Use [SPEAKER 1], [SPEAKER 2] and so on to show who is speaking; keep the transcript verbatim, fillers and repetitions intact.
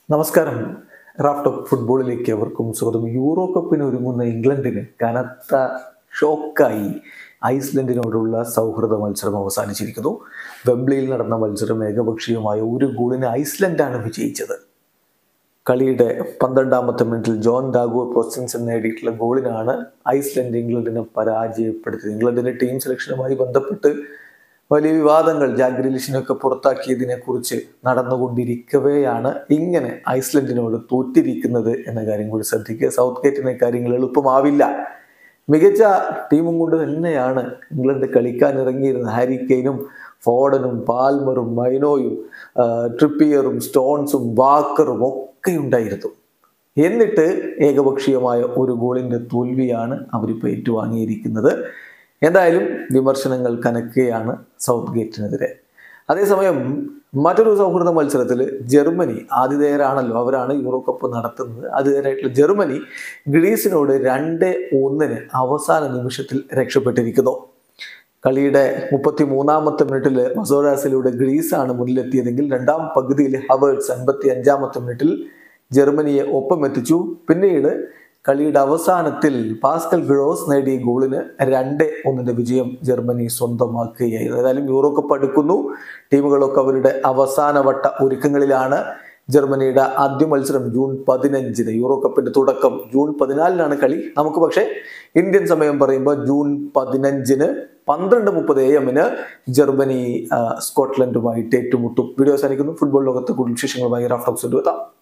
[SPEAKER 1] നമസ്കാരം. Raft of ഫുട്ബോളിലേക്ക് അവർക്കും സ്വാഗതം. യൂറോ കപ്പിന് ഒരുങ്ങുന്ന ഇംഗ്ലണ്ടിന് കനത്ത ഷോക്കായി ഐസ്ലൻഡിനോടുള്ള സൗഹൃദ മത്സരം അവസാനിച്ചിരിക്കുന്നു. വെംബ്ലിയിൽ നടന്ന മത്സരം ഏകപക്ഷീയമായ ഒരു ഗോളിന് ഐസ്ലൻഡാണ് വിജയിച്ചത്. കളിയുടെ പന്ത്രണ്ടാമത്തെ മിനിറ്റിൽ ജോൺ ഡാഗോ ക്രിസ്റ്റൻസൻ നേടിയിട്ടുള്ള ഗോളിനാണ് ഐസ്ലൻഡ് ഇംഗ്ലണ്ടിനെ പരാജയപ്പെടുത്തിയത്. ഇംഗ്ലണ്ടിന്റെ ടീം സെലക്ഷനുമായി ബന്ധപ്പെട്ട് വലിയ വിവാദങ്ങൾ ജാക്ക് ഗ്രിലിഷിനൊക്കെ പുറത്താക്കിയതിനെ കുറിച്ച് നടന്നുകൊണ്ടിരിക്കവെയാണ് ഇങ്ങനെ ഐസ്ലൻഡിനോട് തോറ്റിരിക്കുന്നത് എന്ന കാര്യം കൂടി ശ്രദ്ധിക്കുക. സൗത്ത് ഗേറ്റിനെ കാര്യങ്ങൾ എളുപ്പമാവില്ല. മികച്ച ടീമും കൊണ്ട് തന്നെയാണ് ഇംഗ്ലണ്ട് കളിക്കാൻ ഇറങ്ങിയിരുന്നത്. ഹാരി കെയ്നും ഫോഡനും പാൽമറും മൈനോയും ട്രിപ്പിയറും സ്റ്റോൺസും വാക്കറും ഒക്കെ ഉണ്ടായിരുന്നു. എന്നിട്ട് ഏകപക്ഷീയമായ ഒരു ഗോളിന്റെ തോൽവിയാണ് അവരിപ്പോൾ ഏറ്റുവാങ്ങിയിരിക്കുന്നത്. എന്തായാലും വിമർശനങ്ങൾ കനക്കുകയാണ് സൗത്ത് ഗേറ്റിനെതിരെ. അതേസമയം മറ്റൊരു സൗഹൃദ മത്സരത്തിൽ ജർമ്മനി ആതിഥേയരാണല്ലോ, അവരാണ് യൂറോ കപ്പ് നടത്തുന്നത്. ആതിഥേയരായിട്ടുള്ള ജർമ്മനി ഗ്രീസിനോട് രണ്ട് ഒന്നിന് അവസാന നിമിഷത്തിൽ രക്ഷപ്പെട്ടിരിക്കുന്നു. കളിയുടെ മുപ്പത്തി മൂന്നാമത്തെ മിനിറ്റിൽ മസോറാസിലൂടെ ഗ്രീസാണ് മുന്നിലെത്തിയതെങ്കിൽ രണ്ടാം പകുതിയിൽ ഹവേർട്സ് അൻപത്തി അഞ്ചാമത്തെ മിനിറ്റിൽ ജർമ്മനിയെ ഒപ്പമെത്തിച്ചു. പിന്നീട് കളിയുടെ അവസാനത്തിൽ പാസ്കൽ ഗ്രോസ് നേടിയ ഗോളിന് രണ്ട് ഒന്നിന്റെ വിജയം ജർമ്മനി സ്വന്തമാക്കുകയായിരുന്നു. ഏതായാലും യൂറോ കപ്പ് അടുക്കുന്നു. ടീമുകളൊക്കെ അവരുടെ അവസാനവട്ട ഒരുക്കങ്ങളിലാണ്. ജർമ്മനിയുടെ ആദ്യ മത്സരം ജൂൺ പതിനഞ്ചിന്, യൂറോ കപ്പിന്റെ തുടക്കം ജൂൺ പതിനാലിനാണ് കളി. നമുക്ക് പക്ഷേ ഇന്ത്യൻ സമയം പറയുമ്പോൾ ജൂൺ പതിനഞ്ചിന് പന്ത്രണ്ട് മുപ്പത് എ എമ്മിന് ജർമ്മനി സ്കോട്ട്ലൻഡുമായിട്ട് ഏറ്റുമുട്ടും. വീഡിയോ അവസാനിക്കുന്നു. ഫുട്ബോൾ ലോകത്ത് കൂടുതൽ വിശേഷങ്ങളുമായി റാഫ്റ്റ് ഓഫ് എത്താം.